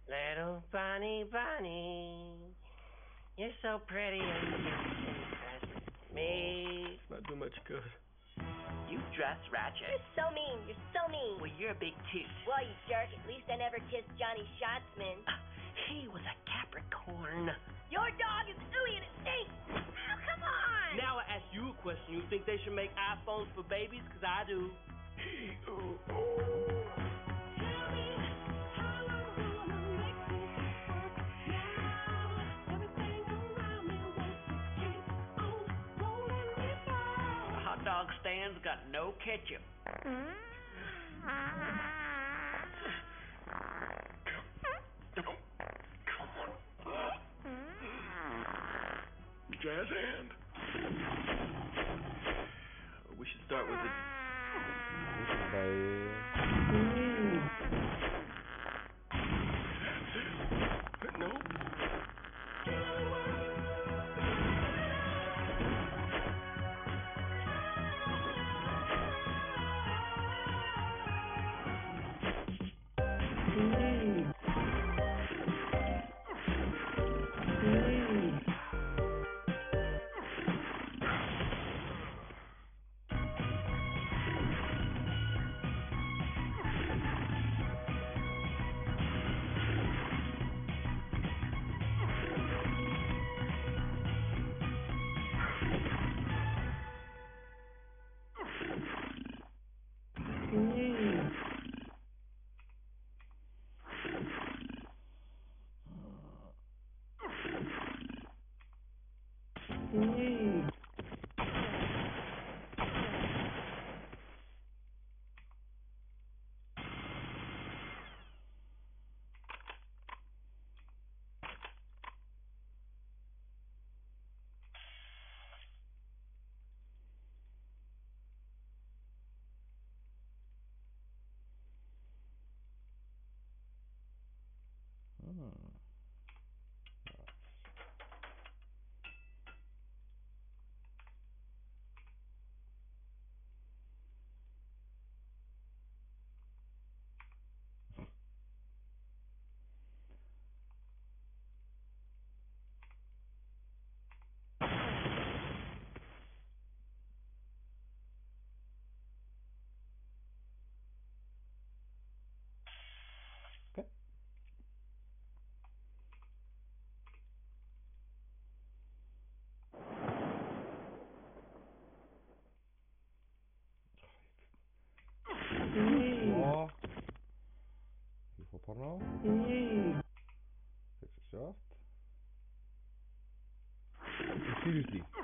Little bunny bunny, you're so pretty and you impress me. It's not doing much good. You dress ratchet. You're so mean. You're so mean. Well, you're a big toot. Well, you jerk. At least I never kissed Johnny Scotsman. He was a Capricorn. Your dog is ooey and it stinks. Oh, come on. Now I ask you a question. You think they should make iPhones for babies? 'Cause I do. Hot dog stand's got no ketchup. Jazz hand. We should start with it. No. Ja. Vi får porno. Sexy shot. Seriously.